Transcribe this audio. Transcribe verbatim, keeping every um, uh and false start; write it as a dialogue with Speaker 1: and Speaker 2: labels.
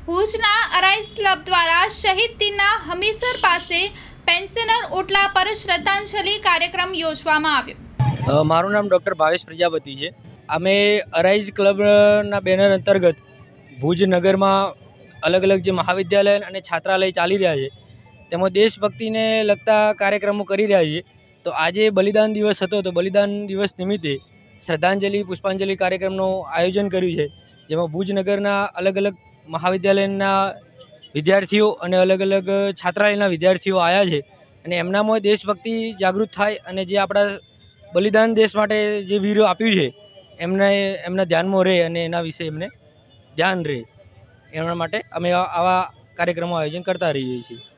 Speaker 1: ભુજના અરાઈઝ ક્લબ દ્વારા શહીદ દિનના હમીસર પાસે પેન્શનર ઓટલા પર શ્રદ્ધાંજલિ કાર્યક્રમ યોજવામાં આવ્યો।
Speaker 2: મારું નામ ડૉક્ટર ભાવેશ પ્રજાપતિ છે। અમે અરાઈઝ ક્લબના બેનર અંતર્ગત ભુજ નગરમાં અલગ અલગ જે મહાવિદ્યાલય અને છાત્રાલય ચાલી રહ્યા છે તેમાં દેશભક્તિને લગતા કાર્યક્રમો કરી રહ્યા છીએ। તો આજે બલિદાન દિવસ હતો, તો બલિદાન દિવસ નિમિત્તે શ્રદ્ધાંજલિ પુષ્પાંજલિ કાર્યક્રમનું આયોજન કર્યું છે, જેમાં ભુજ નગરના અલગ અલગ મહાવિદ્યાલયના વિદ્યાર્થીઓ અને અલગ અલગ છાત્રાલયના વિદ્યાર્થીઓ આવ્યા છે અને એમનામાં દેશભક્તિ જાગૃત થાય અને જે આપણા બલિદાન દેશ માટે જે વીરો આપ્યું છે એમને એમના ધ્યાનમાં રહે અને એના વિશે એમને ધ્યાન રહે, એમના માટે અમે આવા કાર્યક્રમો આયોજન કરતા રહીએ છીએ।